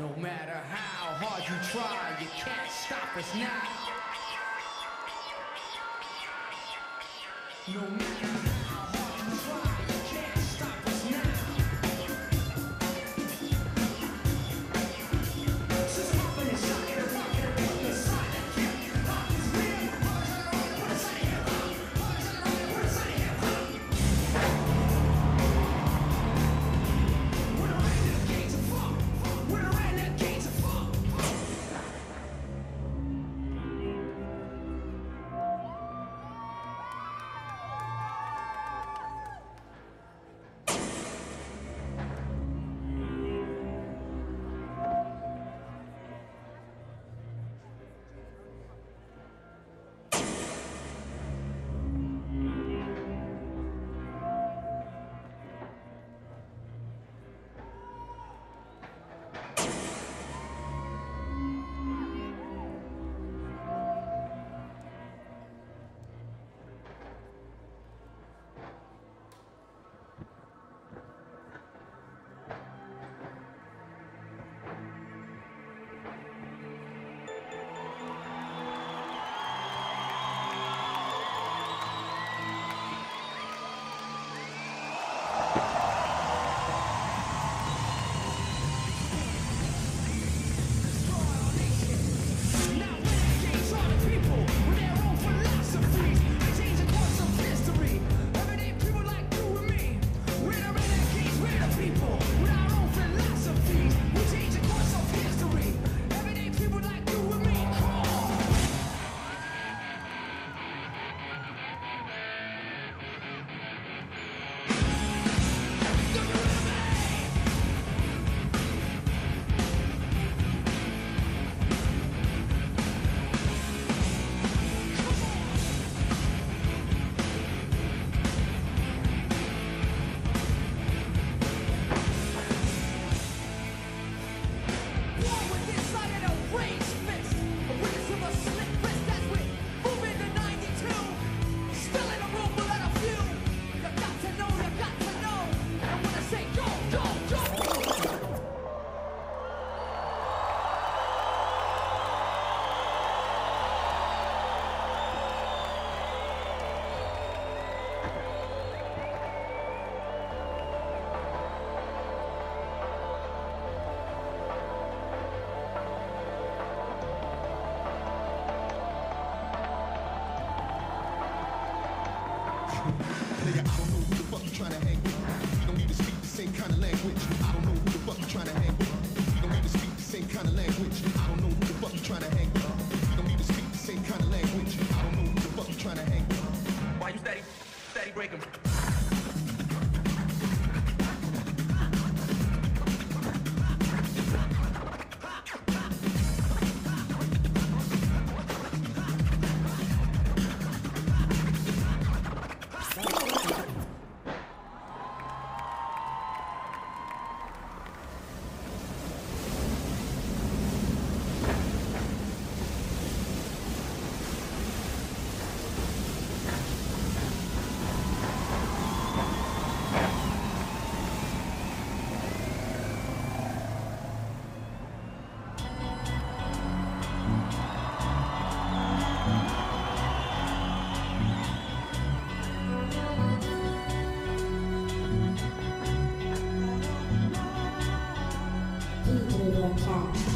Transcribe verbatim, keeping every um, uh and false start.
No matter how hard you try, you can't stop us now. No matter how hard you try, you can't stop us now. Since I'm up in the shot, in the rock, in the rock, in the side, that can't pop is real. Always on the road, put us on the hip hop. Always on the road, put us on the hip hop. We're the right in the gates of funk. We're the right in the gates of funk. Nigga, I don't know who the fuck you tryna hang with. You don't even speak the same kind of language. I don't know who the fuck you tryna hang with. You don't even speak the same kind of language. I don't know who the fuck you tryna hang with. You don't even speak the same kind of language. I don't know who the fuck you tryna hang with. Why you steady, steady breaking? P three Cat.